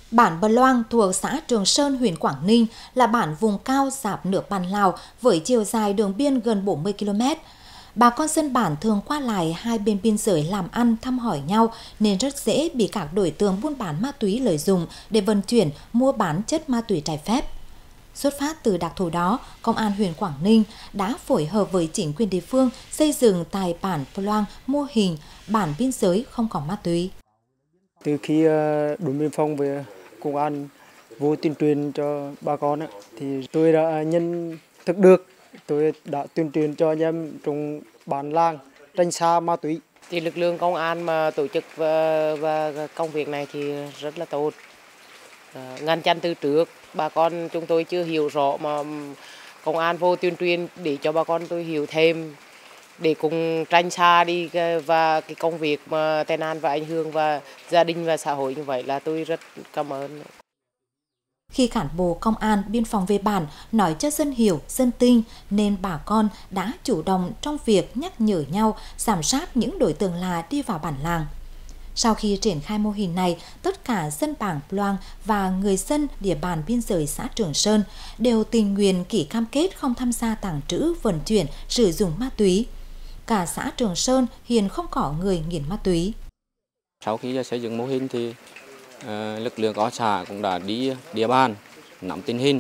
Bản Bờ Loang thuộc xã Trường Sơn, huyện Quảng Ninh là bản vùng cao giáp nước bạn Lào với chiều dài đường biên gần 40 km. Bà con dân bản thường qua lại hai bên biên giới làm ăn, thăm hỏi nhau nên rất dễ bị các đối tượng buôn bán ma túy lợi dụng để vận chuyển, mua bán chất ma túy trái phép. Xuất phát từ đặc thù đó, Công an huyện Quảng Ninh đã phối hợp với chính quyền địa phương xây dựng tại bản Bờ Loang mô hình bản biên giới không có ma túy. Từ khi đồn biên phòng về công an vô tuyên truyền cho bà con thì tôi đã nhận thức được, tôi đã tuyên truyền cho anh em trong bản làng tránh xa ma túy. Thì lực lượng công an mà tổ chức và công việc này thì rất là tốt, ngăn chặn từ trước. Bà con chúng tôi chưa hiểu rõ mà công an vô tuyên truyền để cho bà con tôi hiểu thêm để cùng tránh xa đi, và cái công việc mà tai nạn và ảnh hưởng và gia đình và xã hội như vậy là tôi rất cảm ơn. Khi cán bộ công an biên phòng về bản nói cho dân hiểu, dân tin nên bà con đã chủ động trong việc nhắc nhở nhau, giám sát những đối tượng lạ đi vào bản làng. Sau khi triển khai mô hình này, tất cả dân bản Loang và người dân địa bàn biên giới xã Trường Sơn đều tình nguyện ký cam kết không tham gia tàng trữ, vận chuyển, sử dụng ma túy. Cả xã Trường Sơn hiện không có người nghiện ma túy. Sau khi xây dựng mô hình thì lực lượng công an xã cũng đã đi địa bàn nắm tình hình,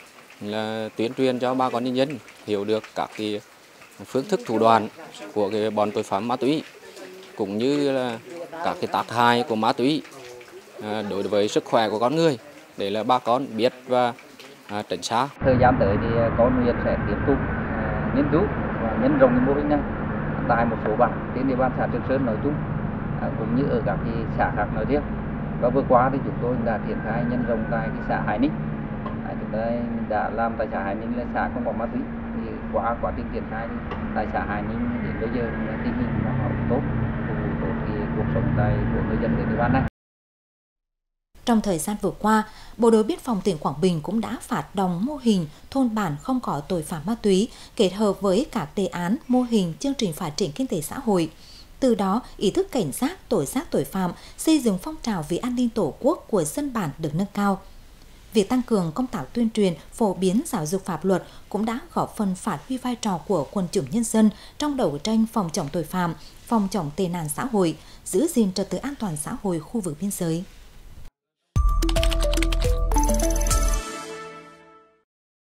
là tuyên truyền cho bà con nhân dân hiểu được các cái phương thức thủ đoạn của cái bọn tội phạm ma túy, cũng như là các cái tác hại của ma túy đối với sức khỏe của con người, để là bà con biết và tránh xa. Thời gian tới thì con huyện sẽ tiếp tục nghiên cứu và nhân rộng cái mô hình này tại một số bản trên địa bàn xã Trường Sơn nói chung, cũng như ở các cái xã khác nói riêng. Và vừa qua thì chúng tôi đã triển khai nhân rộng tại cái xã Hải Ninh. Chúng tôi đã làm tại xã Hải Ninh là xã không có ma túy. Thì qua quá trình triển khai thì tại xã Hải Ninh đến bây giờ tình hình nó tốt, phục vụ tốt thì cuộc sống của người dân ở địa bàn này. Trong thời gian vừa qua, Bộ đội Biên phòng tỉnh Quảng Bình cũng đã phát động mô hình thôn bản không có tội phạm ma túy kết hợp với các đề án, mô hình, chương trình phát triển kinh tế xã hội. Từ đó, ý thức cảnh giác, tố giác tội phạm, xây dựng phong trào vì an ninh tổ quốc của dân bản được nâng cao. Việc tăng cường công tác tuyên truyền, phổ biến giáo dục pháp luật cũng đã góp phần phát huy vai trò của quần chúng nhân dân trong đấu tranh phòng chống tội phạm, phòng chống tệ nạn xã hội, giữ gìn trật tự an toàn xã hội khu vực biên giới.